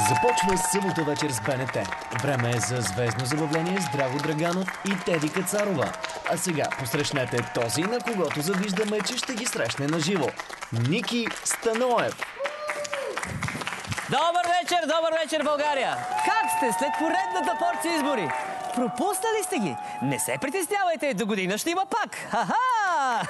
Започва събота вечер с БНТ. Време е за звездно забавление с Драго Драганов и Теди Кацарова. А сега посрещнете този, на когото завиждаме, че ще ги срещне на живо. Ники Станоев. Добър вечер, България! Как сте след поредната порция избори? Пропуснали сте ги? Не се притеснявайте, до година ще има пак. Ха-ха!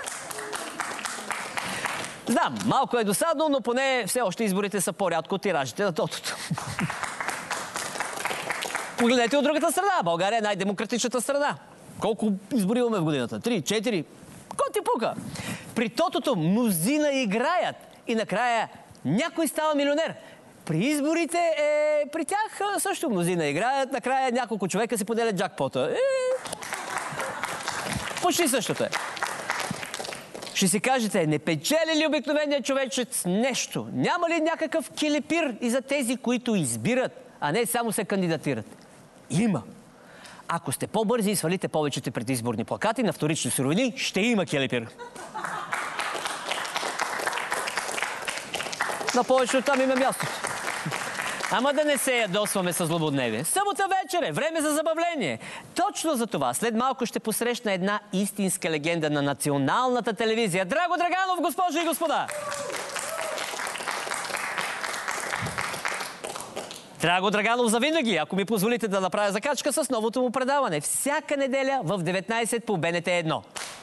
Знам, малко е досадно, но поне все още изборите са по-рядко от тиражите на тотото. Погледнете от другата страна. България е най-демократичната страна. Колко избори имаме в годината? 3, 4? Ко ти пука? При тотото мнозина играят и накрая някой става милионер. При изборите при тях също мнозина играят, накрая няколко човека си поделят джакпота. Почти същото е. Ще си кажете, не печели ли обикновеният човечец нещо? Няма ли някакъв келепир и за тези, които избират, а не само се кандидатират? Има. Ако сте по-бързи и свалите повечето предизборни плакати на вторични суровини, ще има келепир. На повечето там има мястото. Ама да не се ядосваме с злободневие. Събота вечер е, време за забавление. Точно за това след малко ще посрещна една истинска легенда на националната телевизия. Драго Драганов, госпожи и господа! Драго Драганов завинаги, ако ми позволите да направя закачка с новото му предаване. Всяка неделя в 19 по БНТ 1.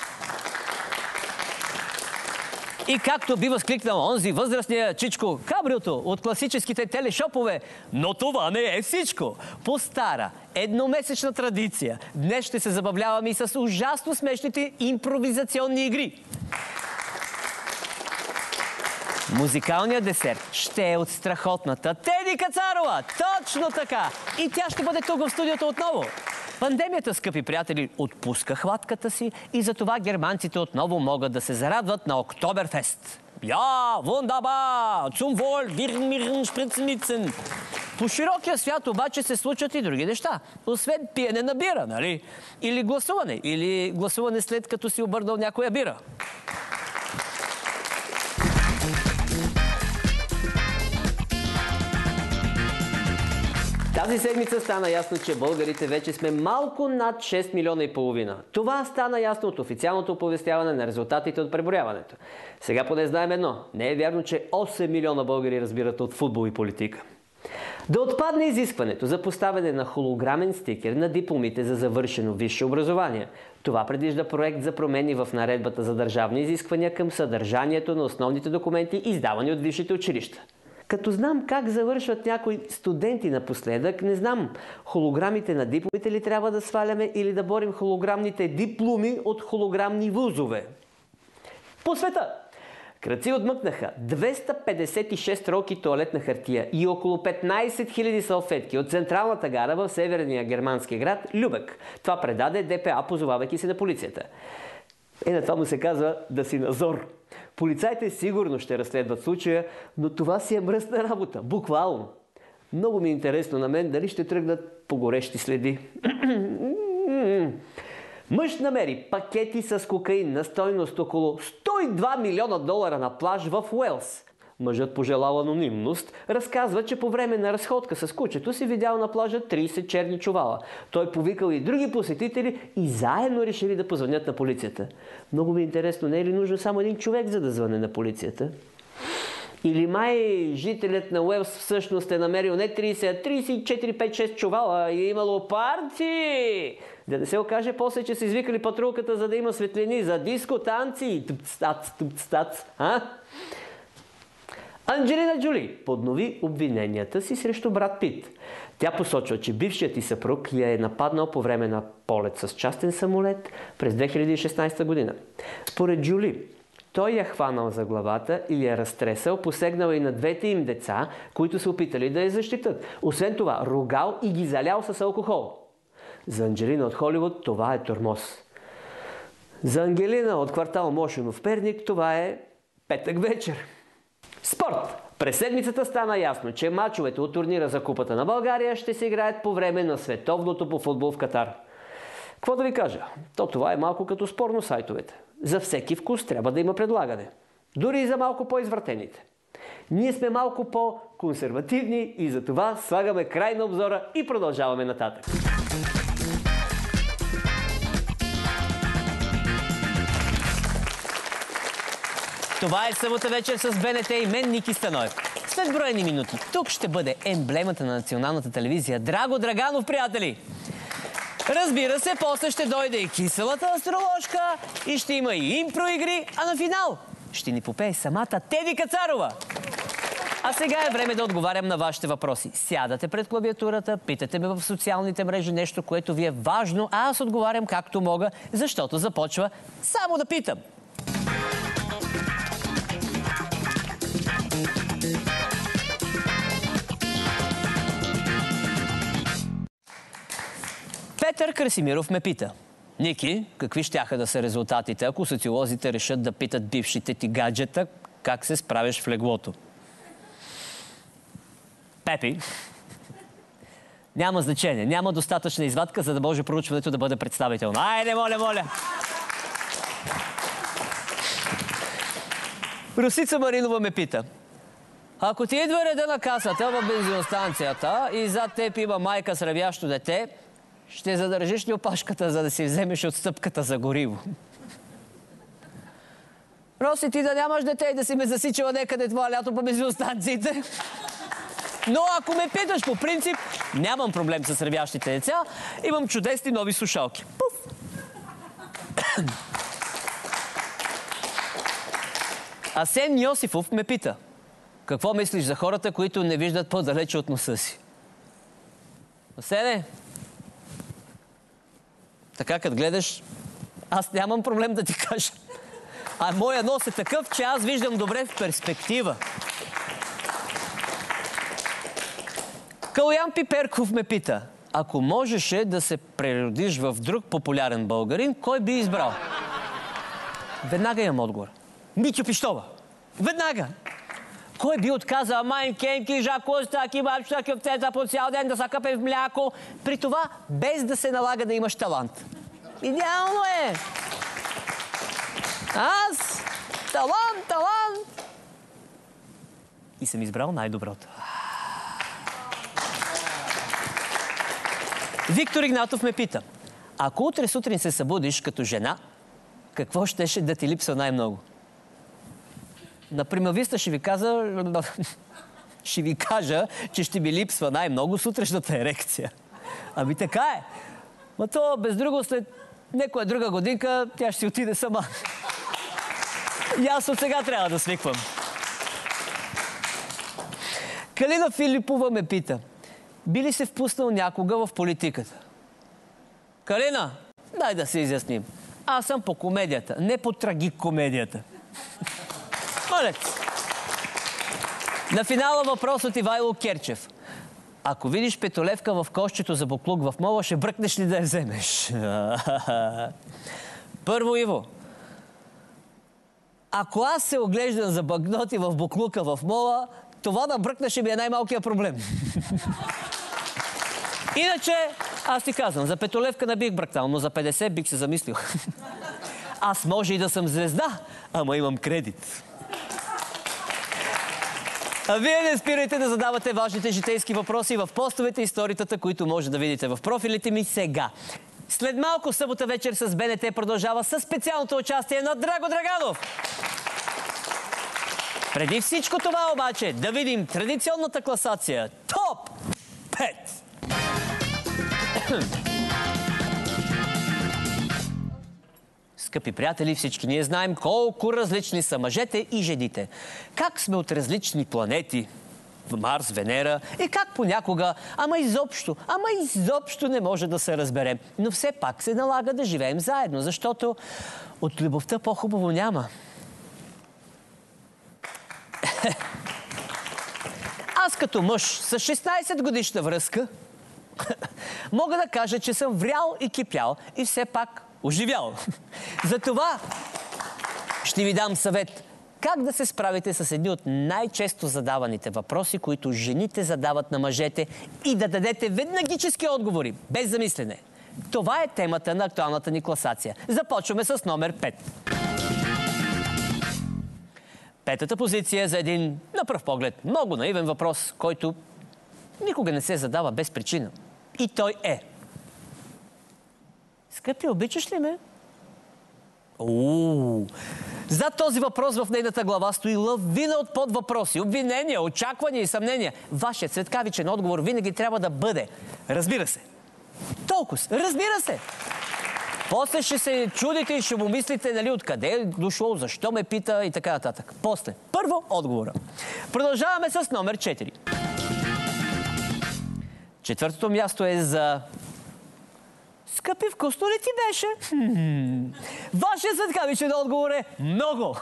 И както би възкликнал онзи възрастния чичко Кабриото от класическите телешопове, но това не е всичко. По стара, едномесечна традиция, днес ще се забавляваме и с ужасно смешните импровизационни игри. Музикалният десерт ще е от страхотната Теди Кацарова. Точно така! И тя ще бъде тук в студиото отново. Пандемията, скъпи приятели, отпуска хватката си и затова германците отново могат да се зарадват на Октоберфест. Я, вундаба, zum Wohl, Dirn, Spritzmitzen. По широкия свят обаче се случват и други неща. Освен пиене на бира, нали? Или гласуване след като си обърнал някоя бира. Тази седмица стана ясно, че българите вече сме малко над 6 милиона и половина. Това стана ясно от официалното оповестяване на резултатите от преброяването. Сега поне знаем едно. Не е вярно, че 8 милиона българи разбират от футбол и политика. Да отпадне изискването за поставяне на холограмен стикер на дипломите за завършено висше образование. Това предвижда проект за промени в наредбата за държавни изисквания към съдържанието на основните документи, издавани от висшите училища. Като знам как завършват някои студенти напоследък, не знам, холограмите на дипломите ли трябва да сваляме или да борим холограмните дипломи от холограмни вузове. По света! Крадци отмъкнаха 256 ролки тоалетна хартия и около 15 000 салфетки от централната гара в северния германски град Любек. Това предаде ДПА, позовавайки се на полицията. На това му се казва да си назор. Полицайите сигурно ще разследват случая, но това си е мръсна работа. Буквално. Много ми е интересно на мен дали ще тръгнат по горещи следи. Мъж намери пакети с кокаин на стойност около 102 милиона долара на плаж в Уелс. Мъжът пожелал анонимност, разказва, че по време на разходка с кучето си видял на плажа 30 черни чувала. Той повикал и други посетители и заедно решили да позвънят на полицията. Много ми е интересно, не е ли нужно само един човек, за да звъне на полицията? Или май жителят на Уелс всъщност е намерил не 30, а 34, 5, 6 чувала и е имало парти! Да не се окаже после, че са извикали патрулката, за да има светлини за диско, танци. Тъп-стац, а? Анджелина Джоли поднови обвиненията си срещу Брад Пит. Тя посочва, че бившият й съпруг я е нападнал по време на полет с частен самолет през 2016 година. Според Джоли, той я хванал за главата и я разтресал, посегнал и на двете им деца, които са опитали да я защитат. Освен това, ругал и ги залял с алкохол. За Анджелина от Холивуд това е тормоз. За Ангелина от квартал Мошенов, Перник, това е петък вечер. Спорт! През седмицата стана ясно, че мачовете от турнира за Купата на България ще се играят по време на световното по футбол в Катар. Какво да ви кажа? Това е малко като спорно сайтовете. За всеки вкус трябва да има предлагане. Дори и за малко по-извратените. Ние сме малко по-консервативни и затова слагаме край на обзора и продължаваме нататък. Това е събота вечер с БНТ и мен, Ники Станоев. След броени минути тук ще бъде емблемата на националната телевизия Драго Драганов, приятели! Разбира се, после ще дойде и киселата астрологка и ще има и импроигри, а на финал ще ни попее самата Теди Кацарова. А сега е време да отговарям на вашите въпроси. Сядате пред клавиатурата, питате ме в социалните мрежи нещо, което ви е важно, а аз отговарям както мога, защото започва само да питам. Петър Красимиров ме пита: Ники, какви щяха да са резултатите, ако социолозите решат да питат бившите ти гаджета как се справиш в леглото? Пепи, няма значение, няма достатъчна извадка, за да може проучването да бъде представително. Айде, моля! Русица Маринова ме пита: ако ти идва реда на касата в бензиностанцията и зад теб има майка с ревящо дете, ще задържиш ли опашката, за да си вземеш отстъпката за гориво? Роси, ти да нямаш дете и да си ме засичала некъде това лято по бензиностанциите. Но ако ме питаш по принцип, нямам проблем с ревящите деца. Имам чудесни нови слушалки. Пуф! Асен Йосифов ме пита: какво мислиш за хората, които не виждат по-далече от носа си? Асене, така като гледаш, аз нямам проблем да ти кажа. А моя нос е такъв, че аз виждам добре в перспектива. Калуян Пиперков ме пита: ако можеше да се преродиш в друг популярен българин, кой би избрал? Веднага имам отговор. Митю Пищова. Веднага. Кой би отказал Майн Кенки, Жако, Стаки, Бабча, Кюптета по цял ден да се къпе в мляко, при това без да се налага да имаш талант? Идеално е! Аз! Талант! И съм избрал най-доброто. Виктор Игнатов ме пита: ако утре сутрин се събудиш като жена, какво щеше да ти липсва най-много? На примависта ще ви кажа, че ще ми липсва най-много сутрешната ерекция. Ами така е. Ма то без друго след някоя друга годинка тя ще си отиде сама. И аз от сега трябва да свиквам. Калина Филипова ме пита: би ли се впуснал някога в политиката? Калина, дай да се изясним. Аз съм по комедията, не по трагикомедията. Молец! На финала въпрос от Ивайло Керчев: ако видиш петолевка в кошчето за буклук в мола, ще бръкнеш ли да я вземеш? Първо, Иво, ако аз се оглеждам за багноти в буклука в мола, това да бръкна ще ми е най-малкият проблем. Иначе, аз ти казвам, за петолевка не бих бръкнал, но за 50 бих се замислил. Аз може и да съм звезда, ама имам кредит. А вие не спирайте да задавате важните житейски въпроси в постовете и сторитата, които може да видите в профилите ми сега. След малко събота вечер с БНТ продължава със специалното участие на Драго Драганов. Преди всичко това обаче да видим традиционната класация ТОП 5. Скъпи приятели, всички ние знаем колко различни са мъжете и жените. Как сме от различни планети, в Марс, Венера, и как понякога, ама изобщо не може да се разберем. Но все пак се налага да живеем заедно, защото от любовта по-хубаво няма. Аз като мъж с 16 годишна връзка мога да кажа, че съм врял и кипял и все пак оживял. Затова ще ви дам съвет как да се справите с едни от най-често задаваните въпроси, които жените задават на мъжете, и да дадете веднагически отговори, без замислене. Това е темата на актуалната ни класация. Започваме с номер 5. Петата позиция за един, на пръв поглед, много наивен въпрос, който никога не се задава без причина. И той е: скъпи, обичаш ли ме? Зад този въпрос в нейната глава стои лавина от подвъпроси, обвинения, очаквания и съмнения. Вашият светкавичен отговор винаги трябва да бъде: разбира се. Толкова, разбира се. После ще се чудите и ще му мислите, нали, откъде е дошло, защо ме пита и така нататък. После. Първо отговора. Продължаваме с номер 4. Четвъртото място е за... скъпи, вкусно ли ти беше? Вашият светкавичен отговор е: много.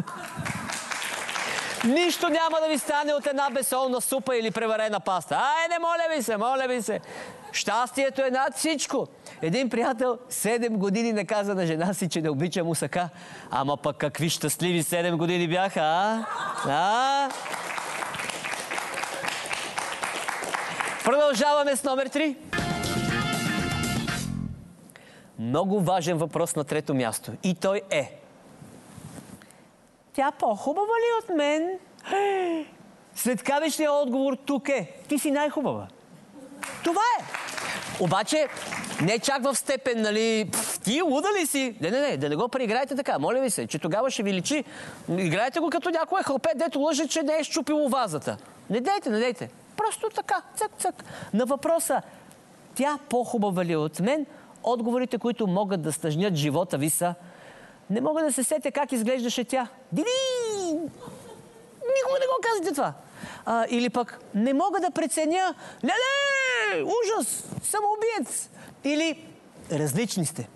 Нищо няма да ви стане от една безсолна супа или преварена паста. Айде, моля ви се. Щастието е над всичко. Един приятел 7 години не каза на жена си, че не обича мусака. Ама пък какви щастливи 7 години бяха, а? Продължаваме с номер 3. Много важен въпрос на трето място. И той е: тя по-хубава ли от мен? Светкавичният отговор тук е: ти си най-хубава. Това е. Обаче не чак в степен, нали, ти луда ли си? Не, да не го преиграйте така. Моля ви се, че тогава ще ви личи. Играйте го като някой хълпе, дето лъже, че не е счупило вазата. Не дейте. Просто така, цък. На въпроса: тя по-хубава ли от мен? Отговорите, които могат да стъжнят живота ви, са: не мога да се сетя как изглеждаше тя. Никога не го казвате това. Или пък: не мога да преценя. Леле! Ужас! Самоубиец! Или: различни сте.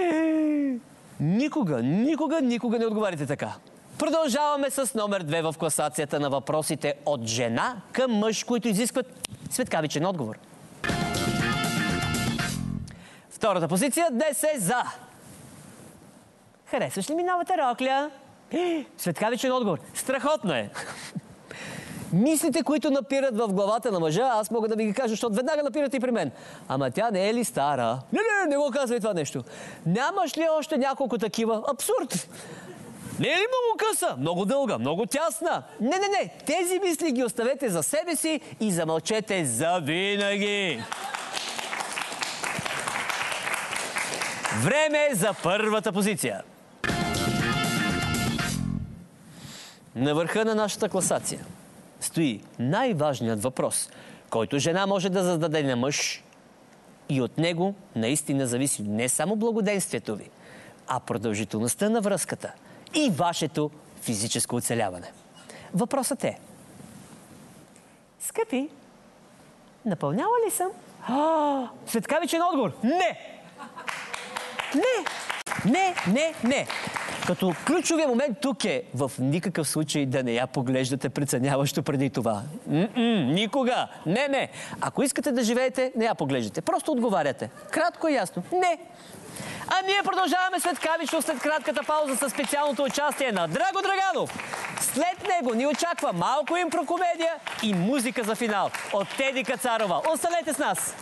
Никога не отговаряте така. Продължаваме с номер 2 в класацията на въпросите от жена към мъж, които изискват светкавичен отговор. Втората позиция днес е за: харесваш ли ми новата рокля? Светкавичен отговор: страхотно е. Мислите, които напират в главата на мъжа, аз мога да ви ги кажа, защото веднага напират и при мен. Ама тя не е ли стара? Не го казвай това нещо. Нямаш ли още няколко такива? Абсурд! Не е ли много къса? Много дълга, много тясна? Не. Тези мисли ги оставете за себе си и замълчете завинаги. Време е за първата позиция. На върха на нашата класация стои най-важният въпрос, който жена може да зададе на мъж, и от него наистина зависи не само благоденствието ви, а продължителността на връзката и вашето физическо оцеляване. Въпросът е: скъпи, напълняла ли съм? Светкавичен отговор: не! Не! Като ключовия момент тук е: в никакъв случай да не я поглеждате преценяващо преди това. Никога! Не! Ако искате да живеете, не я поглеждате. Просто отговаряте. Кратко и ясно: не! А ние продължаваме светкавично след кратката пауза със специалното участие на Драго Драганов. След него ни очаква малко импрокомедия и музика за финал от Теди Кацарова. Останете с нас!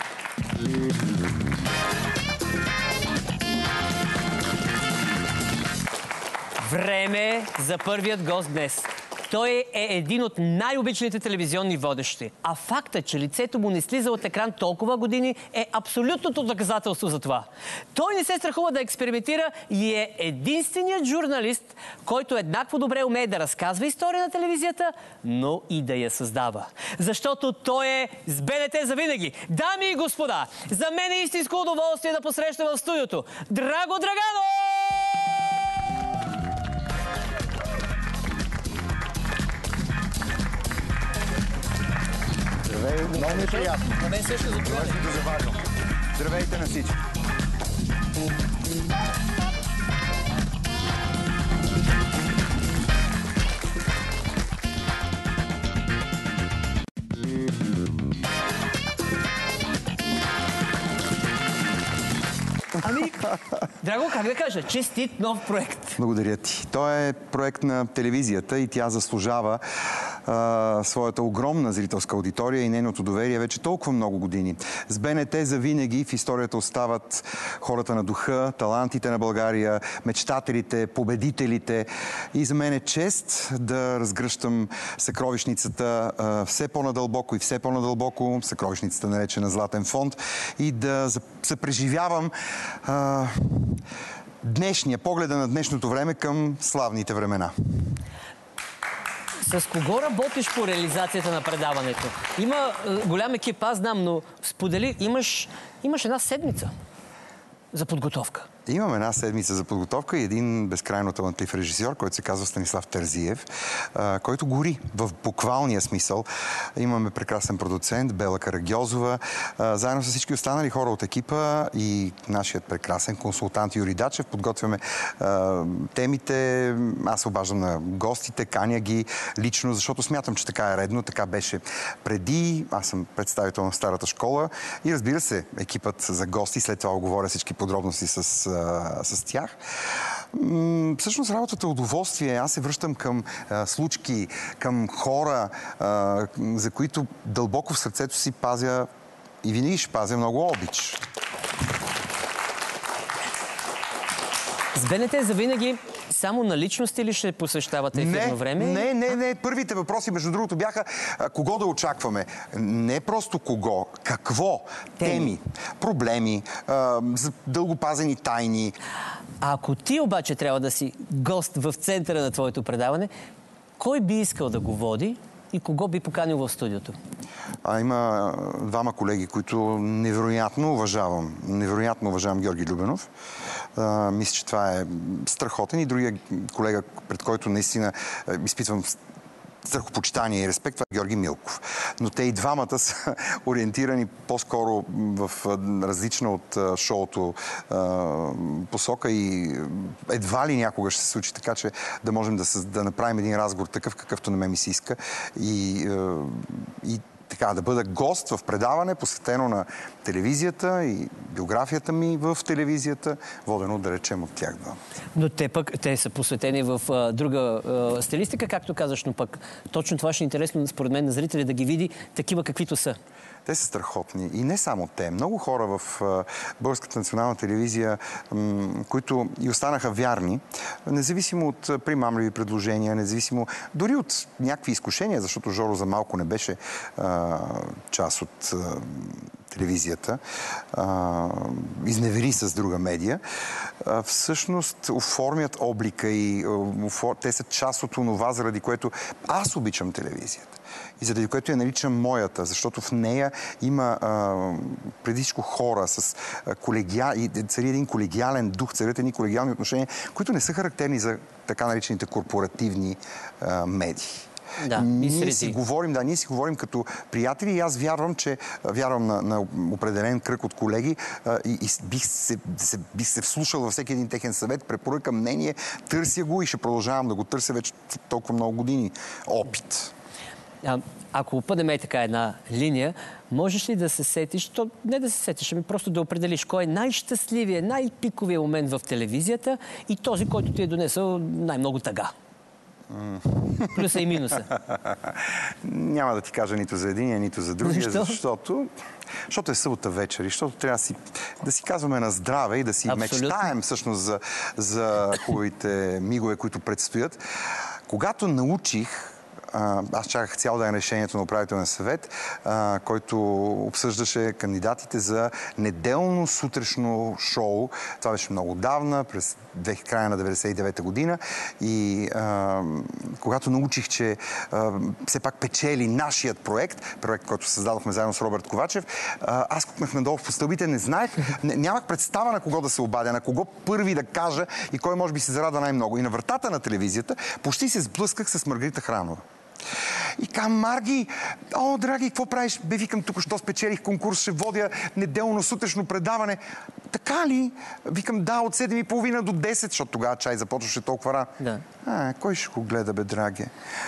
Време за първият гост днес. Той е един от най-обичаните телевизионни водещи. А фактът, че лицето му не слиза от екран толкова години, е абсолютното доказателство за това. Той не се страхува да експериментира и е единственият журналист, който еднакво добре умее да разказва история на телевизията, но и да я създава. Защото той е с БНТ завинаги. Дами и господа, за мен е истинско удоволствие да посрещам в студиото Драго Драганов! Здравей, много ми е приятно. На мен също за това. Да заварвам. Здравейте на всички. Драго, как да кажа, честит нов проект. Благодаря ти. Той е проект на телевизията и тя заслужава своята огромна зрителска аудитория и нейното доверие вече толкова много години. С БНТ завинаги в историята остават хората на духа, талантите на България, мечтателите, победителите. И за мен е чест да разгръщам съкровищницата все по-надълбоко и все по-надълбоко, съкровищницата наречена Златен фонд, и да съпреживявам погледа на днешното време към славните времена. С кого работиш по реализацията на предаването? Има голям екип, аз знам, но сподели, имаш една седмица за подготовка. Имам една седмица за подготовка и един безкрайно талантлив режисьор, който се казва Станислав Терзиев, който гори в буквалния смисъл. Имаме прекрасен продуцент Бела Карагьозова, заедно с всички останали хора от екипа и нашият прекрасен консултант Юрий Дачев. Подготвяме темите. Аз се обаждам на гостите, каня ги лично, защото смятам, че така е редно. Така беше преди. Аз съм представител на старата школа и разбира се, екипът за гости. След това оговоря всички подробности с тях. Всъщност работата е удоволствие. Аз се връщам към случки, към хора, за които дълбоко в сърцето си пазя и винаги ще пазя много обич. С БНТ завинаги само на личности ли ще посещавате ефирно време? Не. Първите въпроси, между другото, бяха кого да очакваме. Не просто кого, какво, теми, проблеми, дългопазени тайни. А ако ти обаче трябва да си гост в центъра на твоето предаване, кой би искал да го води и кого би поканил в студиото? Има двама колеги, които невероятно уважавам. Невероятно уважавам Георги Любенов. Мисля, че това е страхотен. И другия колега, пред който наистина изпитвам страхопочитание и респект, това е Георги Милков. Но те и двамата са ориентирани по-скоро в различна от шоуто посока и едва ли някога ще се случи така, че да можем да направим един разговор такъв, какъвто на мен ми се иска и така, да бъда гост в предаване, посветено на телевизията и биографията ми в телевизията, водено, да речем, от тях. Да. Но те са посветени в друга стилистика, както казаш, но пък точно това ще е интересно, според мен, на зрители да ги види такива, каквито са. Те са страхотни. И не само те. Много хора в Българската национална телевизия, които и останаха вярни, независимо от примамливи предложения, независимо дори от някакви изкушения, защото Жоро за малко не беше част от телевизията, изневери с друга медия, всъщност оформят облика и те са част от онова, заради което аз обичам телевизията. И заради което я наричам моята, защото в нея има преди всичко хора с цари един колегиален дух, царят едни колегиални отношения, които не са характерни за така наречените корпоративни медии. Да, ние си говорим като приятели и аз вярвам на определен кръг от колеги и бих се вслушал във всеки един техен съвет, препоръка, мнение, търся го и ще продължавам да го търся вече толкова много години опит. Ако опъдем така една линия, можеш ли да се сетиш, не да се сетиш, ами просто да определиш кой е най-щастливия, най-пиковия момент в телевизията и този, който ти е донесъл най-много тъга? Плюса и минуса. Няма да ти кажа нито за единия, нито за другия, защото е събота вечер и защото трябва да си казваме на здраве и да си мечтаем всъщност за хубавите мигове, които предстоят. Когато научих, аз чаках цял ден решението на управителния съвет, който обсъждаше кандидатите за неделно сутрешно шоу. Това беше много давна, през края на 99-та година. И когато научих, че все пак печели нашият проект, който създадохме заедно с Робърт Ковачев, аз кукнах надолу по стълбите, не знаех, нямах представа на кого да се обадя, на кого първи да кажа и кой може би се зарада най-много. И на вратата на телевизията почти се сблъсках с Маргарита Хранова. И казвам, Марги, драги, какво правиш? Викам, тук що спечелих конкурс, ще водя неделно сутрешно предаване. така ли? Викам, да, от 7:30 до 10, защото тогава чай започваше толкова рано. Да. Кой ще го гледа, бе, драге?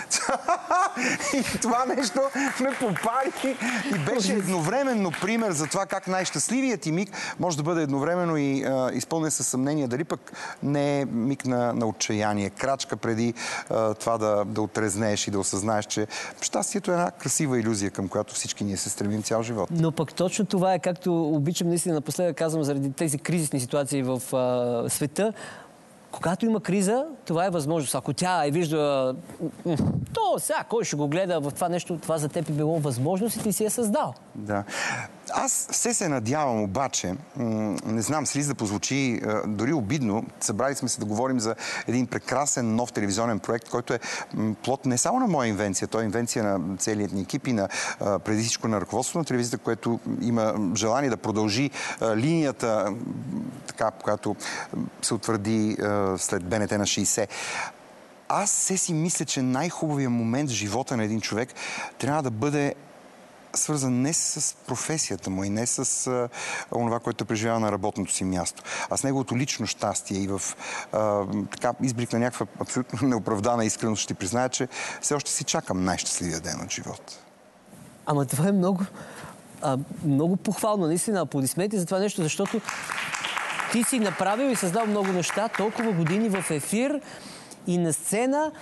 И това нещо ме попали и беше едновременно пример за това как най-щастливият ти миг може да бъде едновременно и изпълнен със съмнение, дали пък не е миг на отчаяние, крачка преди това да отрезнееш и да осъзнаеш, че щастието е една красива илюзия, към която всички ние се стремим цял живот. Но пък точно това е, както обичам наистина напоследък казвам, заради тези кризисни ситуации в света. Когато има криза, това е възможност. Ако тя е вижда, то сега кой ще го гледа в това нещо, това за теб е било възможност и ти си е създал. Да. Аз все се надявам обаче, не знам, с риск да позвучи дори обидно, събрали сме се да говорим за един прекрасен нов телевизионен проект, който е плод не само на моя инвенция, той е инвенция на целият ни екип и на преди всичко на ръководството на телевизията, което има желание да продължи линията, така, която се утвърди след БНТ на 60. Аз все си мисля, че най-хубавият момент в живота на един човек трябва да бъде свързан не с професията му и не с онова, което преживява на работното си място, а с неговото лично щастие и в така изблик на някаква абсолютно неоправдана искреност ще ти призная, че все още си чакам най-щастливия ден от живота. Ама това е много похвално, наистина, аплодисменти за това нещо, защото ти си направил и създал много неща, толкова години в ефир и на сцена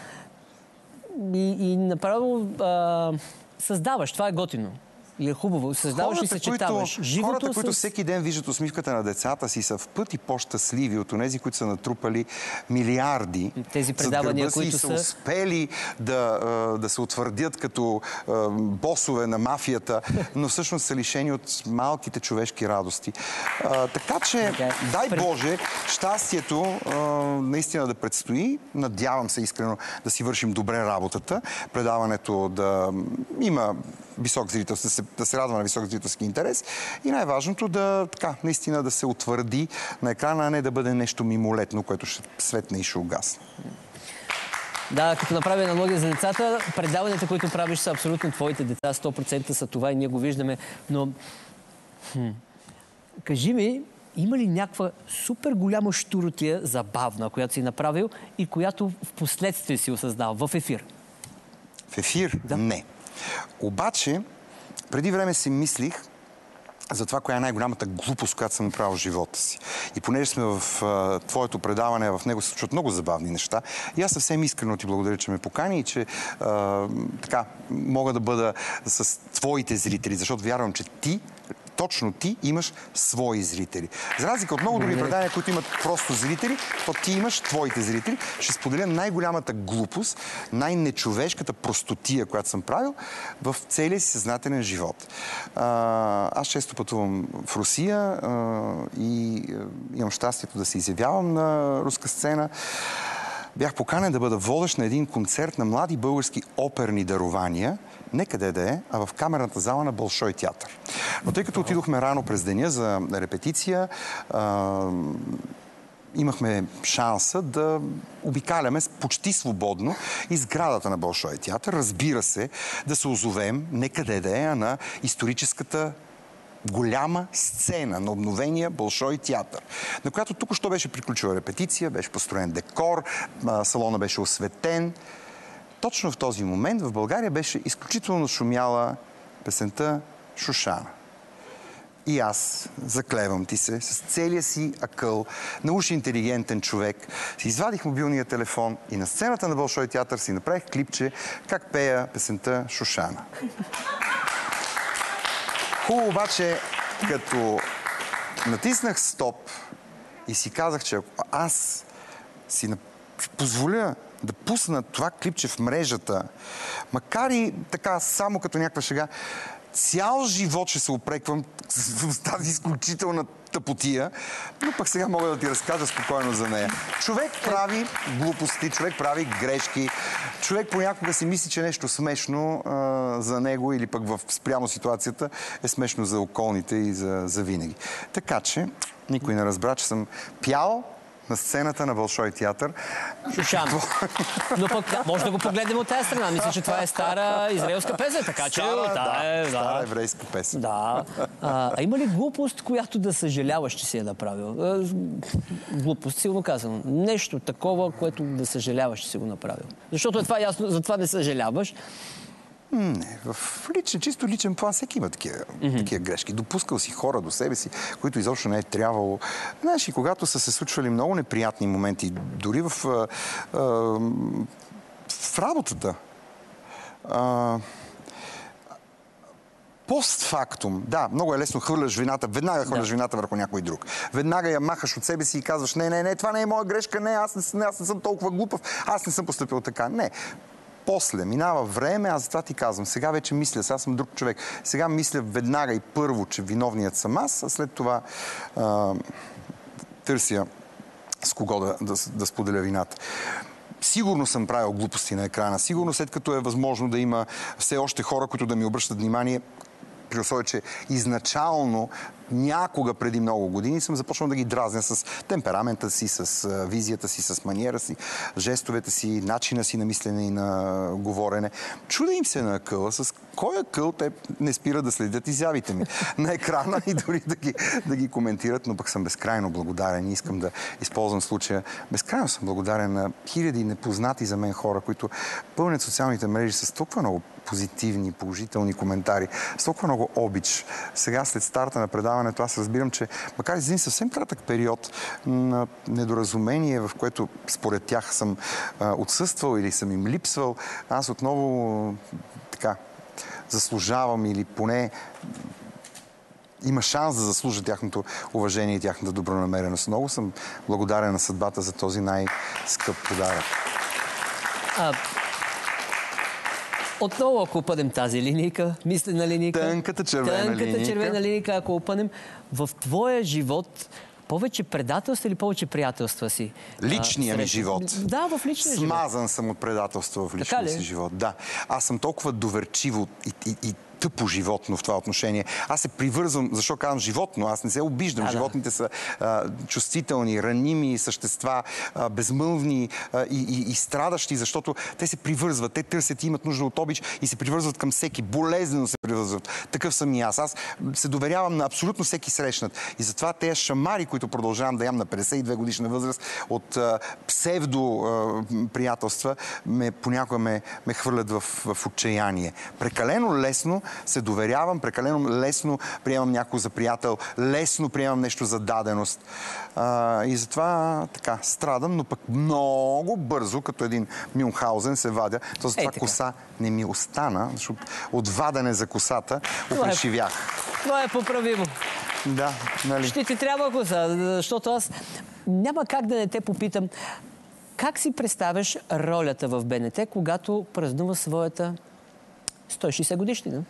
и направо създаваш. Това е готино. И е хубаво. Създаваш и съчетаваш. Хората, които всеки ден виждат усмивката на децата си, са в пъти по-щастливи от онези, които са натрупали милиарди. Тези предавания, които са успели да се утвърдят като босове на мафията, но всъщност са лишени от малките човешки радости. Така че, дай Боже, щастието наистина да предстои. Надявам се искрено да си вършим добре работата. Предаването да има висок зрителски, да се радва на висок зрителски интерес и най-важното наистина да се утвърди на екрана, а не да бъде нещо мимолетно, което ще светне и ще угасне. Да, като направя аналогия за децата, предаванията, които правиш, са абсолютно твоите деца, 100% са това и ние го виждаме, но кажи ми, има ли някаква супер голяма щуротия, забавна, която си направил и която в последствие си осъзнал в ефир? В ефир? Да. Не. Обаче, преди време си мислих за това, коя е най-голямата глупост, която съм направил в живота си. И понеже сме в твоето предаване, в него се случват много забавни неща, и аз съвсем искрено ти благодаря, че ме покани и че мога да бъда с твоите зрители, защото вярвам, че точно ти имаш свои зрители. За разлика от много други предания, които имат просто зрители, то ти имаш твоите зрители. Ще споделя най-голямата глупост, най-нечовешката простотия, която съм правил в целия си съзнателен живот. Аз често пътувам в Русия и имам щастието да се изявявам на руска сцена. Бях поканен да бъда водещ на един концерт на млади български оперни дарования, не къде да е, а в камерната зала на Болшой театър. Но тъй като отидохме рано през деня за репетиция, имахме шанса да обикаляме почти свободно из сградата на Болшой театър. Разбира се, да се озовем не къде да е, а на историческата голяма сцена на обновения Болшой театър, на която току-що беше приключила репетиция, беше построен декор, салона беше осветен. Точно в този момент в България беше изключително шумяла песента Шушана. И аз, заклевам ти се, с целия си акъл, науш интелигентен човек, си извадих мобилния телефон и на сцената на Болшой театър си направих клипче как пея песента Шушана. Хубаво обаче, като натиснах стоп и си казах, че ако аз си позволя да пусна това клипче в мрежата, макар и така само като някаква шега, цял живот ще се опреквам с тази изключителна тъпотия, но пък сега мога да ти разкажа спокойно за нея. Човек прави глупости, човек прави грешки, човек понякога си мисли, че нещо смешно за него или пък спрямо ситуацията е смешно за околните и за винаги. Така че никой не разбра, че съм пял на сцената на Болшой театър. Шушан. Но пък може да го погледнем от тази страна. Мисля, че това е стара израелска песен, така че... Стара еврейска песен. Да. Има ли глупост, която да съжаляваш, че си е направил? Глупост, силно казвам. Нещо такова, което да съжаляваш, че си го направил. Защото това е ясно, затова не съжаляваш. Не, в чисто личен план всеки има такива грешки. Допускал си хора до себе си, които изобщо не е трябвало. Знаеш, и когато са се случвали много неприятни моменти, дори в работата, постфактум, да, много е лесно хвърляш вината, веднага хвърляш вината върху някой друг. Веднага я махаш от себе си и казваш, не, това не е моя грешка, не, аз не съм толкова глупав, аз не съм постъпил така. Не. После, минава време, аз затова ти казвам, сега вече мисля, аз съм друг човек, сега мисля веднага и първо, че виновният съм аз, а след това търся с кого да споделя вината. Сигурно съм правил глупости на екрана, сигурно след като е възможно да има все още хора, които да ми обръщат внимание, при условие, че изначално някога преди много години съм започнал да ги дразня с темперамента си, с визията си, с маниера си, жестовете си, начина си на мислене и на говорене. Чуда им се на акъла, с кой акъл те не спират да следят изявите ми на екрана и дори да ги коментират, но пък съм безкрайно благодарен и искам да използвам случая. Безкрайно съм благодарен на хиляди непознати за мен хора, които пълнят социалните мрежи с толкова много позитивни, положителни коментари, с толкова много обич. Сега, след старта на предаването, аз разбирам, че макар и за един съвсем кратък период на недоразумение, в което според тях съм отсъствал или съм им липсвал, аз отново така заслужавам или поне има шанс да заслужа тяхното уважение и тяхната добронамереност. Много съм благодарен на съдбата за този най-скъп подарък. Отново, ако опънем тази линейка, мислена линейка... Тънката червена линейка, ако опънем, в твоя живот повече предателства или повече приятелства си? Личния ми живот. Да, в личния живот. Смазан съм от предателство в личния си живот. Да. Аз съм толкова доверчиво и тъпо животно в това отношение. Аз се привързвам, защо казвам животно, аз не се обиждам. Животните са чувствителни, раними същества, безмълвни и страдащи, защото те се привързват, те търсят и имат нужда от обич и се привързват към всеки, болезнено се привързват. Такъв съм и аз. Аз се доверявам на абсолютно всеки срещнат. И затова тези шамари, които продължавам да ям на 52 годишна възраст, от псевдо-приятелства, понякога ме хвърлят в отчаяние. Прекалено лесно се доверявам, прекалено лесно приемам някой за приятел, лесно приемам нещо за даденост. И затова така страдам, но пък много бързо, като един Мюнхаузен, се вадя. Това коса не ми остана, защото от вадене за косата опришивях. Това е поправимо. Да, нали? Ще ти трябва коса, защото аз няма как да не те попитам. Как си представяш ролята в БНТ, когато празнува своята 160 годишнина?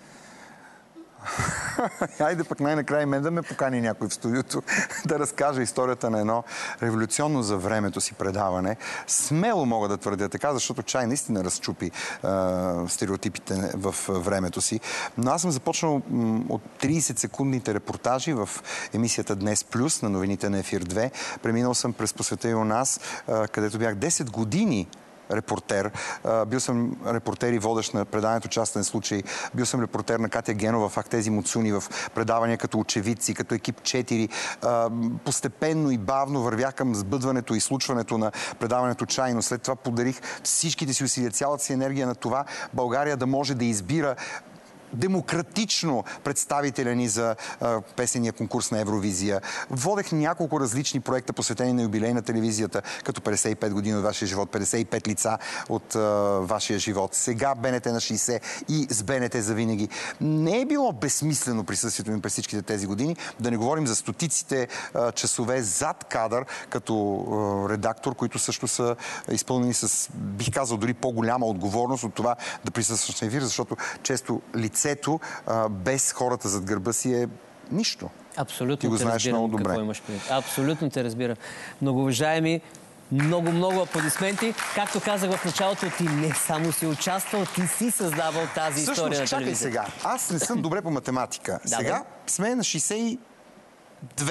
Хайде пък най-накрая мен да ме покани някой в студиото да разкаже историята на едно революционно за времето си предаване. Смело мога да твърдя така, защото Чай наистина разчупи стереотипите в времето си. Но аз съм започнал от 30-секундните репортажи в емисията Днес Плюс на новините на Ефир 2. Преминал съм през По света и у нас, където бях 10 години репортер. Бил съм репортер и водещ на предаването Частен случай. Бил съм репортер на Катя Генова в Актези Муцуни в предавания като Очевидци, като Екип 4. Постепенно и бавно вървях към сбъдването и случването на предаването Чай, но след това подарих всичките си усилия, цялата си енергия на това България да може да избира демократично представителя ни за песения конкурс на Евровизия. Водех няколко различни проекта, посветени на юбилей на телевизията, като 55 години от вашия живот, 55 лица от вашия живот. Сега БНТ на 60 и с БНТ за винаги. Не е било безсмислено присъствието ми през всичките тези години, да не говорим за стотиците часове зад кадър, като редактор, които също са изпълнени с, бих казал, дори по-голяма отговорност от това да присъстваш на ефир, защото често лицето без хората зад гърба си е нищо. Абсолютно. Ти го знаеш много добре. Какво имаш предвид. Абсолютно те разбирам. Многоуважаеми, много аплодисменти. Както казах в началото, ти не само си участвал, ти си създавал тази история на телевизия. Чакай сега. Аз не съм добре по математика. Сега сме на 62.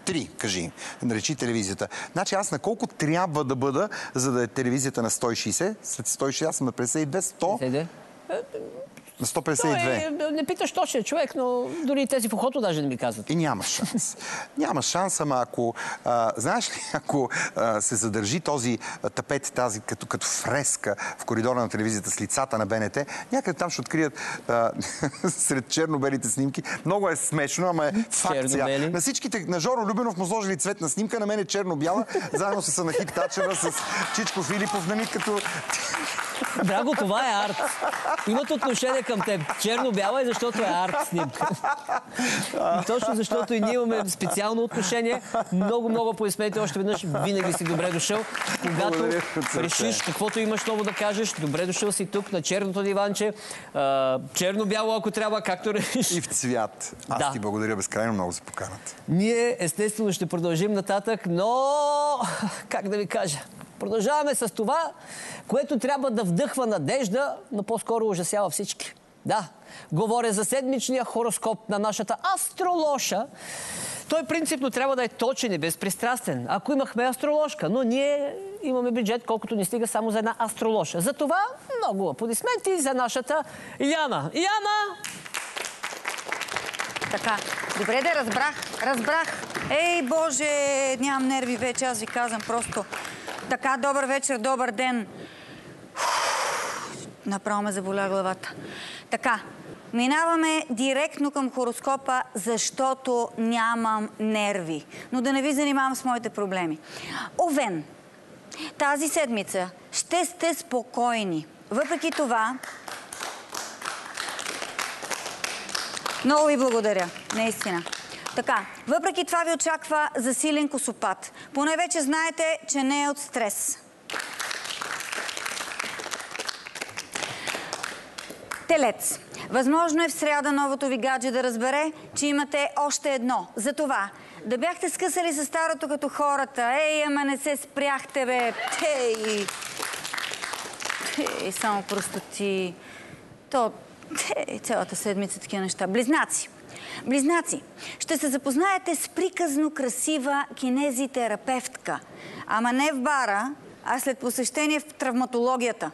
3, кажи. Наречи телевизията. Значи аз на колко трябва да бъда, за да е телевизията на 160? След 160 аз съм на 52, 100? На 152. Не питаш точно човек, но дори тези в ухото даже не ми казват. И няма шанс. Няма шанс, ама ако, знаеш ли, ако се задържи този тапет, тази като фреска в коридора на телевизията с лицата на БНТ, някъде там ще открият сред черно-белите снимки. Много е смешно, ама е факт сега. На всичките, на Жоро Любенов му сложили цветна снимка, на мен е черно-бяла, заедно с Анахит Тачева, с Чичко Филипов, нали, като... Драго, това е арт. Имат отношение към теб. Черно-бяла е, защото е арт снимка. И точно защото и ние имаме специално отношение. Много аплодисменти още веднъж. Винаги си добре дошъл. Когато решиш каквото имаш ново да кажеш, добре дошъл си тук на черното диванче. Черно-бяло, ако трябва, както решиш. И в цвят. Аз ти благодаря безкрайно много за поканата. Ние естествено ще продължим нататък, но как да ви кажа? Продължаваме с това, което трябва да вдъхва надежда, но по-скоро ужасява всички. Да, говоря за седмичния хороскоп на нашата астроложа. Той принципно трябва да е точен и безпристрастен, ако имахме астроложка, но ние имаме бюджет, колкото ни стига само за една астроложа. Затова много аплодисменти за нашата Яна. Яна! Така, добре да разбрах. Ей, Боже, нямам нерви вече, аз ви казвам просто. Така, добър вечер, добър ден. Направо ме заболя главата. Така, минаваме директно към хороскопа, защото нямам нерви. Но да не ви занимавам с моите проблеми. Овен, тази седмица ще сте спокойни. Въпреки това, много ви благодаря, наистина. Така, въпреки това ви очаква засилен косопад. Поне вече знаете, че не е от стрес. Телец. Възможно е в сряда новото ви гадже да разбере, че имате още едно. Затова да бяхте скъсали със старото като хората. Ей, ама не се спряхте, бе. Ей, само простоти. Цялата седмица такива неща. Близнаци. Близнаци, ще се запознаете с приказно красива кинезитерапевтка. Ама не в бара, а след посещение в травматологията.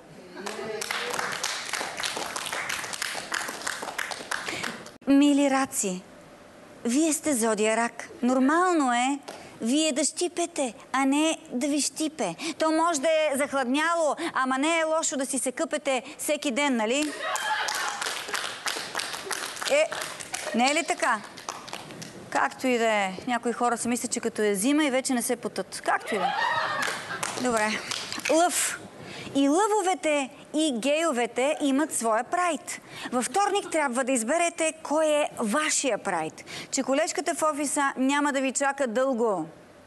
Мили раци, вие сте зодия рак. Нормално е вие да щипете, а не да ви щипе. То може да е захладняло, ама не е лошо да си се къпете всеки ден, нали? Не е ли така? Както и да е. Някои хора се мислят, че като е зима и вече не се потът. Както и да е. Добре. Лъв. И лъвовете, и гейовете имат своя прайд. Във вторник трябва да изберете кой е вашия прайд. Че колежката в офиса няма да ви чака дълго.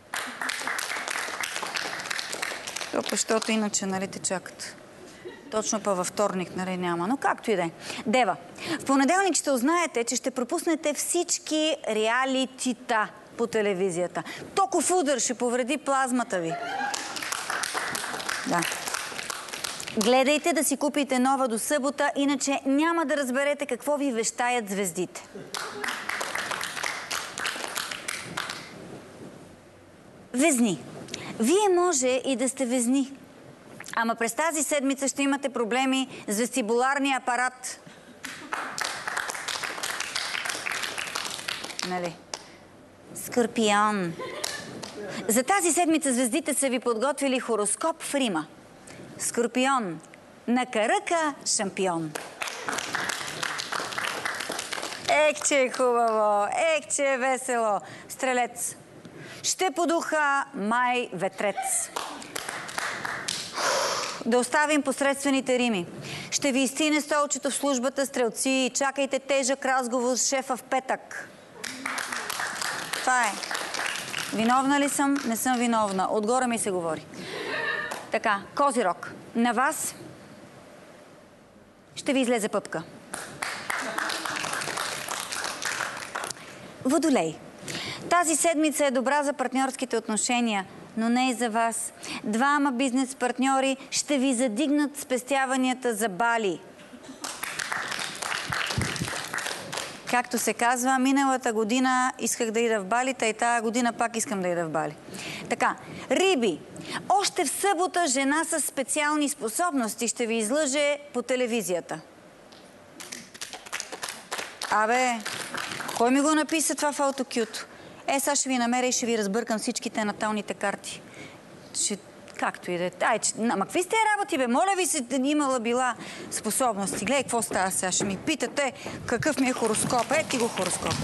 Защото иначе, нали, те чакат. Точно във вторник, нали, няма. Но както и да е. Дева. В понеделник ще узнаете, че ще пропуснете всички реалитита по телевизията. Токов удар ще повреди плазмата ви. Да. Гледайте да си купите нова до събота, иначе няма да разберете какво ви вещаят звездите. Везни. Вие може и да сте везни. Ама през тази седмица ще имате проблеми с вестибуларния апарат. Нали? Скорпион. За тази седмица звездите са ви подготвили хороскоп в Рима. Скорпион. На каръка шампион. Ех, че е хубаво. Ех, че е весело. Стрелец. Ще подуха май ветрец. Да оставим посредствените рими. Ще ви изтине столчето в службата, стрелци, и чакайте тежък разговор с шефа в петък. Това е. Виновна ли съм? Не съм виновна. Отгоре ми се говори. Така, Козирог. На вас ще ви излезе пъпка. Водолей. Тази седмица е добра за партньорските отношения, но не и за вас. Двама бизнес партньори ще ви задигнат спестяванията за Бали. Както се казва, миналата година исках да ида в Бали, и тая година пак искам да ида в Бали. Така, риби. Още в събота жена с специални способности ще ви излъже по телевизията. Абе, кой ми го написа това в аутокюто? Сега ще ви намеря и ще ви разбъркам всичките наталните карти. Както и да е. Ама какви сте работи, бе? Моля ви се, имала била способности. Гледай, какво става сега? Ще ми питате какъв ми е хороскоп. Ти го хороскоп.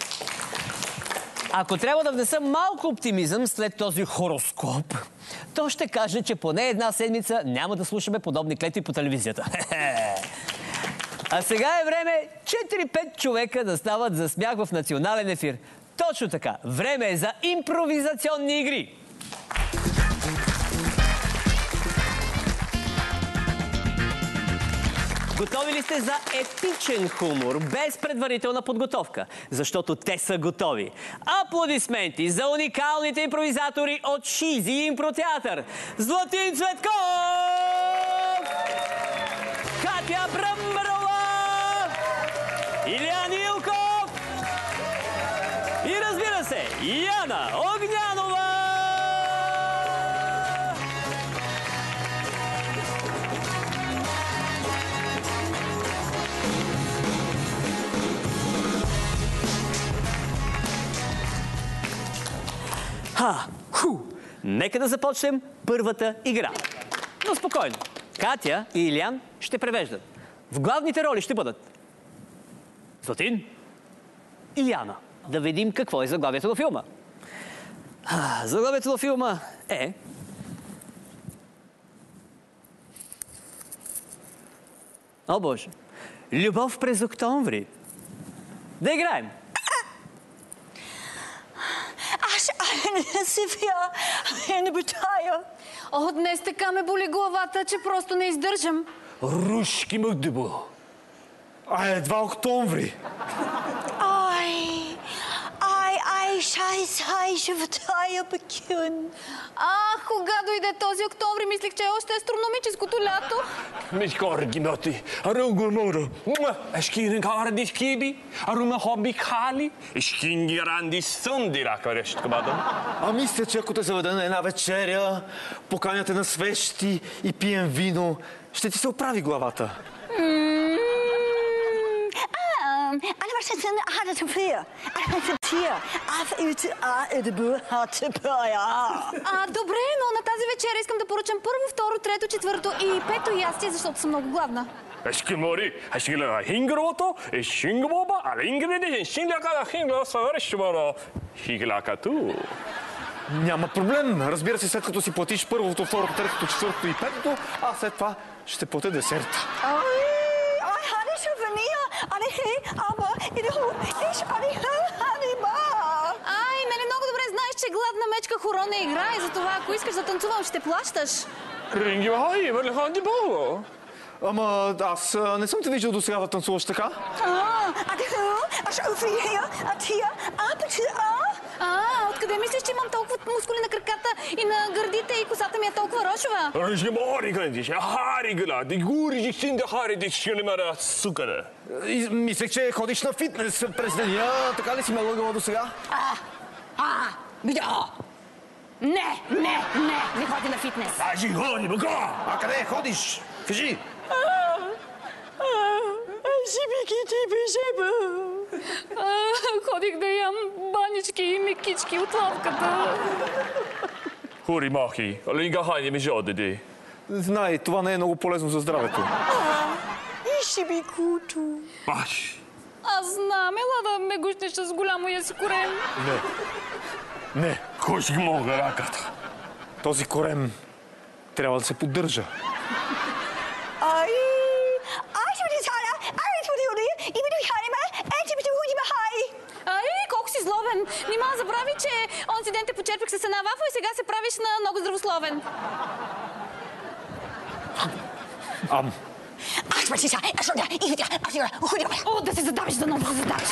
Ако трябва да внеса малко оптимизъм след този хороскоп, то ще кажа, че поне една седмица няма да слушаме подобни клетви по телевизията. А сега е време 4-5 човека да стават за смях в национален ефир. Точно така. Време е за импровизационни игри. Готови ли сте за епичен хумор, без предварителна подготовка? Защото те са готови. Аплодисменти за уникалните импровизатори от Шизи Импротеатър. Златин Цветков! Катя Бръмбарова! Илиян Илков! И разбира се, Яна Огнянова! Нека да започнем първата игра. Но спокойно. Катя и Илиян ще превеждат. В главните роли ще бъдат Златин и Яна. Да видим какво е заглавието на филма. Заглавието на филма е... О, Боже! Любов през октомври. Да играем! Не битая. Днес така ме боли главата, че просто не издържам. Рушки мъгдебо. Едва октомври. Животая пекюн. Кога дойде този октомври, мислех, че е още астрономическото лято. Микоргиноти, аругумуру. Ешкинен карадис киби, арума хоби хали, ешкингиранди сундира карешткабадам. Мисля, че ако те заведа на една вечеря, поканяте на свещи и пием вино, ще ти се оправи главата. Добре, но на тази вечеря искам да поръчам първо, второ, трето, четвърто и пето ястие, защото съм много гладна. Ешкимори, ешкилера хингровото, ешингбоба, алингреди, ешинглякада хинглосварещубаро, хиглякату. Няма проблем. Разбира се, след като си платиш първото, второто, третото, четвъртото и петото, а след това ще платя десерта. Нали много добре знаеш, че гладна мечка хоро не играе, затова ако искаш да танцувам, ще плащаш. Рингивахай, върляхан дебало. Ама аз не съм те виждал до сега да танцуваш така. Откъде мислиш, че имам толкова мускули на краката и на гърдите и косата ми е толкова рошова? Мислех, че ходиш на фитнес през деня. Така ли си ме лъгала до сега? Не ходи на фитнес. А къде ходиш? Кажи! Ходих да ям банички и мекички от лавката. Хуримахи, алингахай ми жодеди. Знай, това не е много полезно за здравето. Аз знам, ела да ме гушнеш с голямо яси корем. Не. Кой ще мога раката? Този корем трябва да се поддържа. Колко си злобен! Нима забрави, че онзи ден те почерпих с една вафа и сега се правиш на много здравословен. Да се задавиш, да много се задавиш!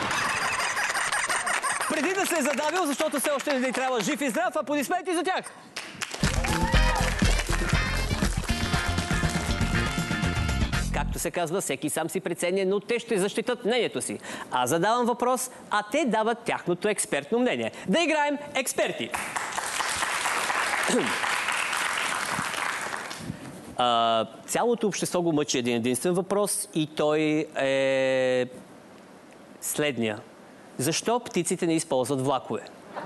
Преди да се е задавил, защото все още не трябва жив и здрав, аплодисменти за тях! Както се казва, всеки сам си преценя, но те ще защитат мнението си. Аз задавам въпрос, а те дават тяхното експертно мнение. Да играем експерти! Цялото общество го мъчи един единствен въпрос и той е следния. Защо птиците не използват влакове?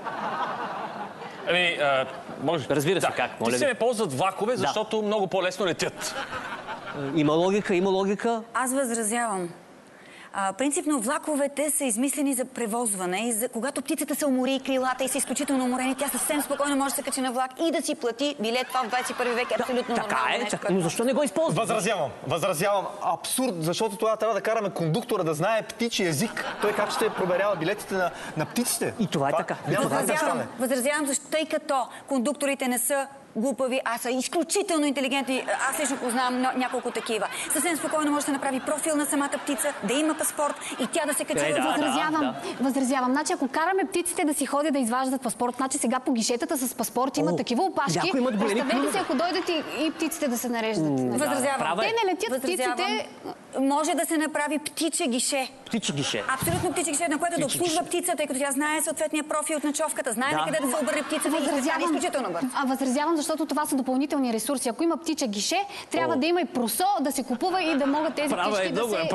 Може. Разбира се, как? Птиците не ползват влакове, защото много по-лесно летят. Има логика. Аз възразявам. Принципно влаковете са измислени за превозване и когато птицата се умори и крилата и са изключително уморени, тя съвсем спокойно може да се качи на влак и да си плати билет. Това в 21 век е абсолютно нормално. Така е, но защо не го използват? Възразявам. Абсурд, защото това трябва да караме кондуктора да знае птичи език. Той как ще проверява билетите на птиците? И това е така. Възразявам, тъй като кондукторите не са глупави, а са изключително интелигентни. Аз лично познавам няколко такива. Съвсем спокойно може да направи профил на самата птица, да има паспорт и тя да се качи. Възразявам. Значи, ако караме птиците да си ходят да изваждат паспорт, значи сега по гишетата с паспорт има такива опашки. Представете си, ако дойдат и птиците да се нареждат. Възразявам. Те не летят птиците. Може да се направи птиче гише. Птиче гише. Абсолютно птиче гише, на което да обслужва птица, тъй като тя знае съответния профил от ночовката, знае къде да се обърне птицата и ще стане изключително бързо. Възразявам, защото това са допълнителни ресурси. Ако има птиче гише, трябва да има и просо, да се купува и да могат тези птички да се...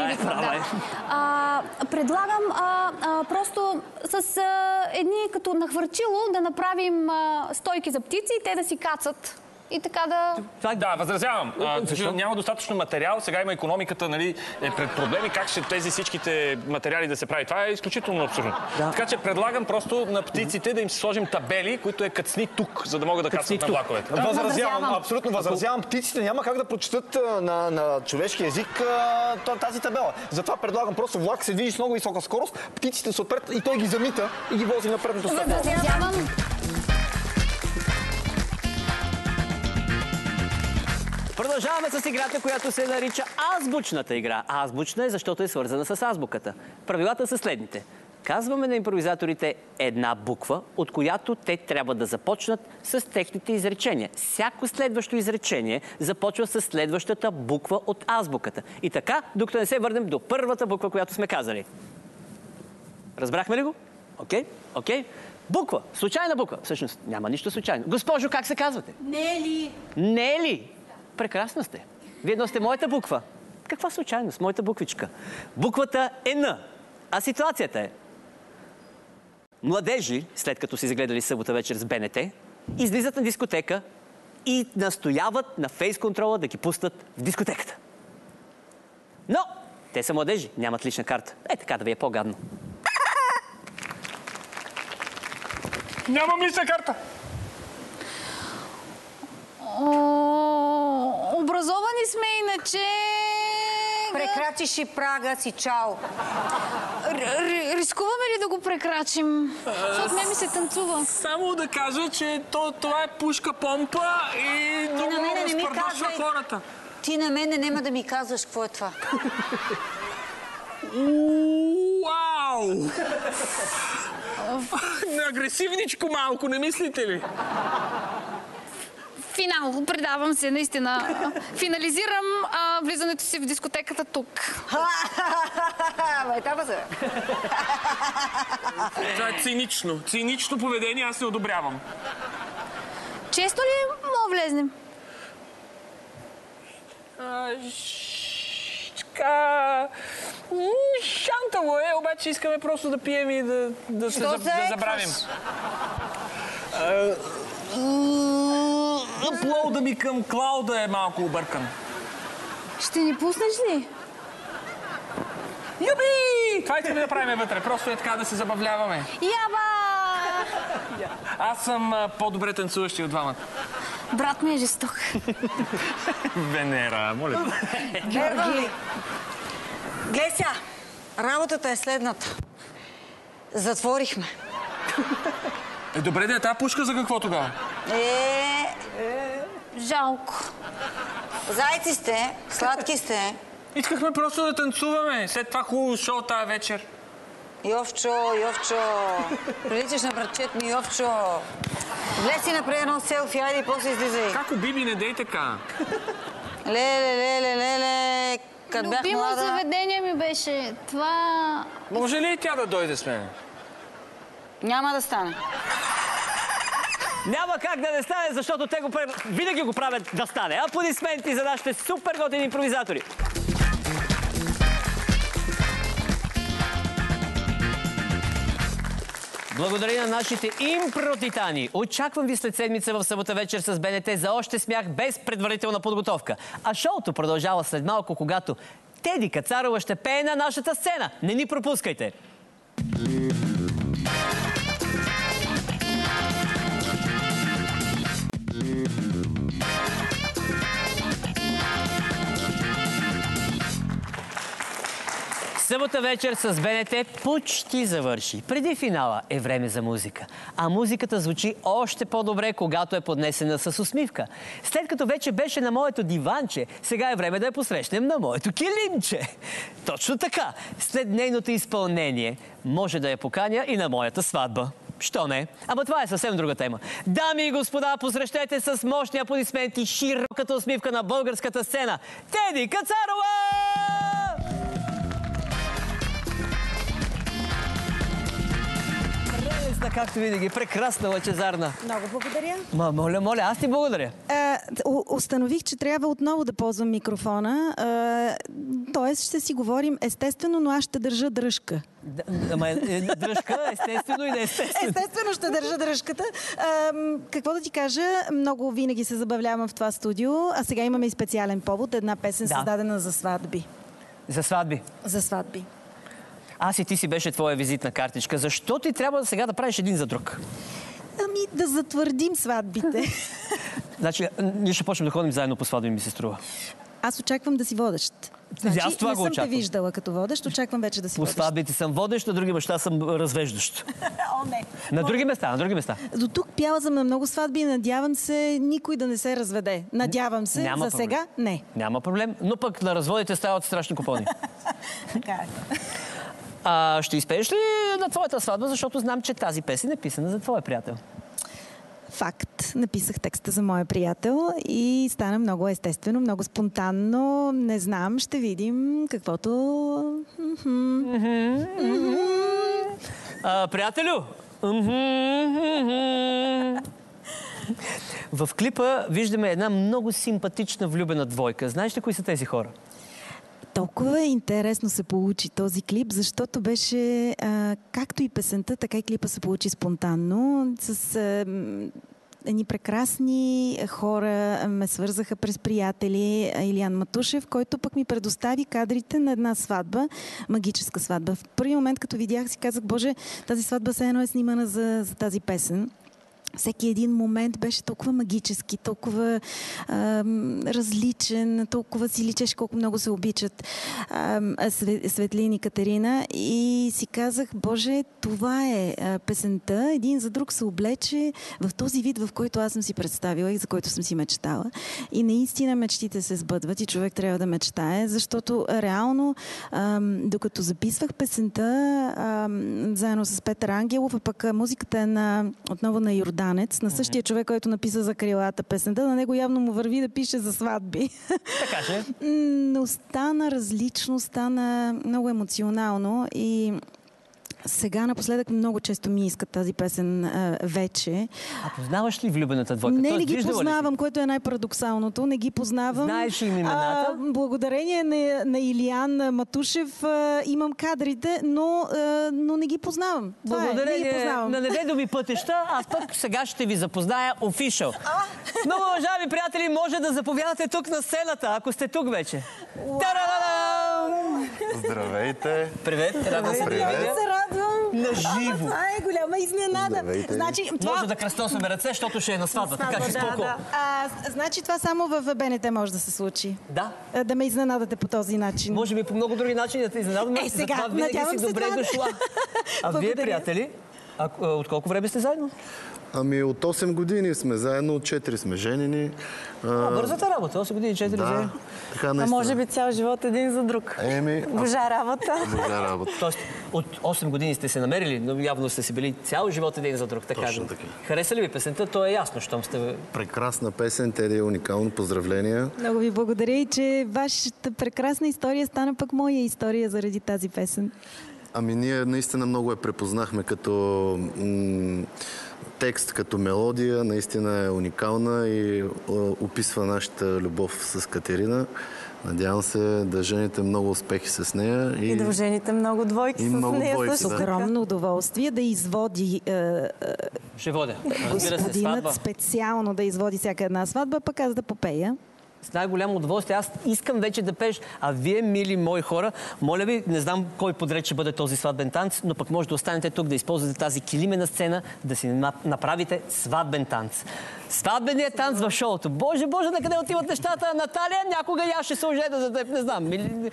Предлагам просто с едни като нахвърчило да направим стойки за птици и те да си кацат. И така да... Да, възразявам. Няма достатъчно материал. Сега има икономиката, нали, пред проблеми. Как ще тези всичките материали да се прави? Това е изключително абсурдно. Така че предлагам просто на птиците да им сложим табели, които е кацни тук, за да могат да кацнат на влаковете. Възразявам, абсолютно възразявам. Птиците няма как да прочетат на човешки език тази табела. Затова предлагам просто влак се движи с много висока скорост, птиците са отпред и той ги замита и ги вози на предното стъпало. Продължаваме с играта, която се нарича азбучната игра. Азбучна е, защото е свързана с азбуката. Правилата са следните. Казваме на импровизаторите една буква, от която те трябва да започнат с техните изречения. Всяко следващо изречение започва с следващата буква от азбуката. И така, докато не се върнем до първата буква, която сме казали. Разбрахме ли го? Окей. Буква. Случайна буква. Всъщност няма нищо случайно. Госпожо, как се казвате? Нели. Нели. Прекрасна сте. Вие носите моята буква. Каква случайност? Моята буквичка. Буквата е Н. А ситуацията е: младежи, след като си загледали събота вечер с БНТ, излизат на дискотека и настояват на фейс-контрола да ги пустат в дискотеката. Но те са младежи, нямат лична карта. Така да ви е по-гадно. Нямам лична карта. Образовани сме иначе... Прекрачиш и прага си, чао. Рискуваме ли да го прекрачим? Защото не ми се танцува. Само да кажа, че това е пушка-помпа и много разпърдашва хората. Ти на мене няма да ми казваш какво е това. Уау! Агресивничко малко, не мислите ли? Финал. Предавам се, наистина. Финализирам влизането си в дискотеката тук. Това е цинично. Цинично поведение аз не одобрявам. Често ли мога влезнем? Шантало е, обаче искаме просто да пием и да забравим. Аплоуда ми към Клауда е малко объркан. Ще ни пуснеш ли? Юби! Това искаме да правим вътре. Просто е така да се забавляваме. Яба! Аз съм по-добре танцуващи от двамата. Брат ми е жесток. Венера, моля. Георги, гледай сега, работата е следната. Затворихме. Добре, да е тази пушка за какво тогава? Жалко. Зайци сте, сладки сте. Искахме просто да танцуваме. След това хубаво шоу тази вечер. Йовчо, приличаш на братчет ми, Йовчо. Влез си напред едно селфи, айде и после излизай. Како, Биби, не дей така. Леле. Като бях Любимо млада... заведение ми беше това... Може ли тя да дойде с мен? Няма да стане. Няма как да не стане, защото те винаги го правят да стане. Аплодисменти за нашите супер готини импровизатори. Благодаря на нашите импротитани. Очаквам ви след седмица в събота вечер с БНТ за още смях без предварителна подготовка. А шоуто продължава след малко, когато Теди Кацарова ще пее на нашата сцена. Не ни пропускайте! Събота вечер с БНТ почти завърши. Преди финала е време за музика. А музиката звучи още по-добре, когато е поднесена с усмивка. След като вече беше на моето диванче, сега е време да я посрещнем на моето килимче. Точно така. След нейното изпълнение може да я поканя и на моята сватба. Що не? Ама това е съвсем друга тема. Дами и господа, посрещете с мощни аплодисменти широката усмивка на българската сцена Теди Кацарова! Както винаги, прекрасна, лъчезарна. Много благодаря. Моля, аз ти благодаря. Установих, че трябва отново да ползвам микрофона. Тоест ще си говорим естествено, но аз ще държа дръжка. Дръжка, естествено и неестествено. Естествено ще държа дръжката. Какво да ти кажа, много винаги се забавлявам в това студио, а сега имаме и специален повод. Една песен създадена за сватби. За сватби? За сватби. Аз и ти си беше твоя визитна картичка. Защо ти трябва сега да правиш един за друг? Ами да затвърдим сватбите. Значи, ние ще почнем да ходим заедно по сватби, ми се струва. Аз очаквам да си водещ. Значи, аз това не го съм очаквам. те виждала като водещ, очаквам вече да си водещ. По сватбите съм водещ, на други места съм развеждащ. О, не. На други места. До тук пяла съм на много сватби и надявам се никой да не се разведе. Надявам се, Няма за проблем. сега не. Няма проблем, но пък на разводите стават страшно купони. Така е. Ще изпееш ли на твоята сватба, защото знам, че тази песен е писана за твоя приятел? Факт. Написах текста за моя приятел и стана много естествено, много спонтанно. Не знам, ще видим каквото... Приятелю! В клипа виждаме една много симпатична влюбена двойка. Знаеш ли кои са тези хора? Толкова интересно се получи този клип, защото беше както и песента, така и клипа се получи спонтанно. С едни прекрасни хора ме свързаха през приятели. Илиян Матушев, който пък ми предостави кадрите на една сватба, магическа сватба. В първи момент, като видях, си казах, боже, тази сватба все едно е снимана за тази песен. Всеки един момент беше толкова магически, толкова различен, толкова си личеше колко много се обичат Светлин и Катерина. И си казах, боже, това е песента. Един за друг се облече в този вид, в който аз съм си представила и за който съм си мечтала. И наистина мечтите се сбъдват и човек трябва да мечтае, защото реално, докато записвах песента заедно с Петър Ангелов, а пък музиката е отново на Йорданец, на същия човек, който написа за крилата песента. На него явно му върви да пише за сватби. Така же. Но стана различно, стана много емоционално и сега напоследък много често ми искат тази песен вече. А познаваш ли влюбената двойка? Не ли ги познавам, което е най-парадоксалното. Не ги познавам. Знаеш ли имената? Благодарение на Илиян Матушев имам кадрите, но не ги познавам. Благодарение на неведоми пътища, аз пък сега ще ви запозная офишъл. Много уважаеми приятели, може да заповядате тук на сцената, ако сте тук вече. Здравейте! Привет! Радвам се да ви видя. На живо. Това е голяма изненада. Значи, може да кръстосаме ръце, защото ще е на сватба. Така ще толкова. Значи това само в БНТ може да се случи. Да. Да ме изненадате по този начин. Може би по много други начини да те изненадаме. Сега, винаги си добре дошла. А вие, приятели, от колко време сте заедно? Ами от 8 години сме заедно, от 4 сме женени. Бързата работа, 8 години, 4 женени. Така, а може би цял живот един за друг. Божа работа. Божа работа. Тоест, от 8 години сте се намерили, но явно сте си били цял живот един за друг. Точно така. Хареса ли ви песента? То е ясно, щом сте... Прекрасна песен, Теди е уникално. Поздравления. Много ви благодаря и че вашата прекрасна история стана пък моя история заради тази песен. Ами ние наистина много я препознахме като текст, като мелодия. Наистина е уникална и описва нашата любов с Катерина. Надявам се да жените много успехи с нея. И да жените много двойки с нея. С огромно удоволствие да изводи Ще водя. Господинът специално да изводи всяка една сватба, пък аз да попея. С най-голямо удоволствие. Аз искам вече да пееш, а вие, мили мои хора, моля ви, не знам кой подред ще бъде този сватбен танц, но пък може да останете тук, да използвате тази килимена сцена, да си направите сватбен танц. Сватбеният танц в шоуто. Боже, Боже, на къде отиват нещата? Наталия, някога я ще се ожеда за теб, не знам.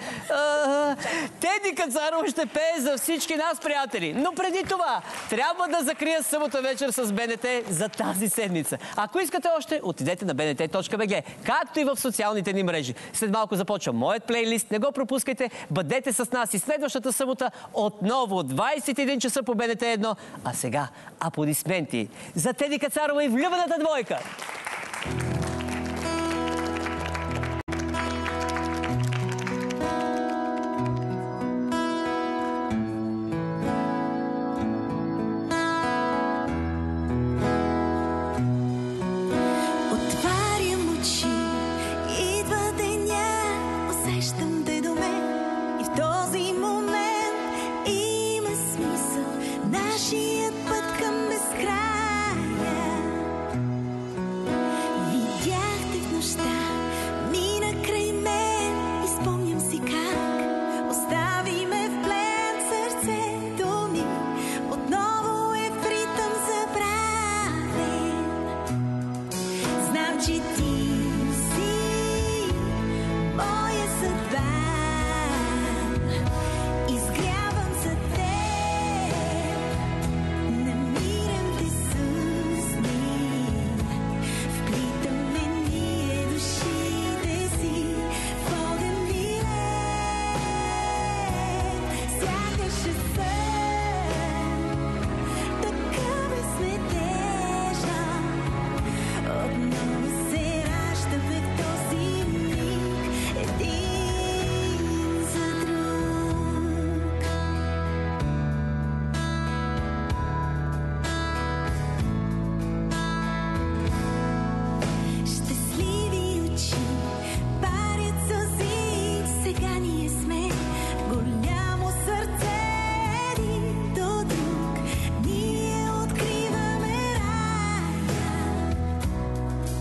Теди Кацарова ще пее за всички нас, приятели. Но преди това, трябва да закрия събота вечер с БНТ за тази седмица. Ако искате още, отидете на bnt.bg, както и в социалните ни мрежи. След малко започва моят плейлист. Не го пропускайте. Бъдете с нас и следващата събота отново 21 часа по БНТ 1. А сега аплодисменти за Теди Кацарова и влюбената двойка.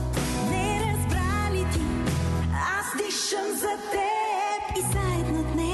за теб и заедно днес.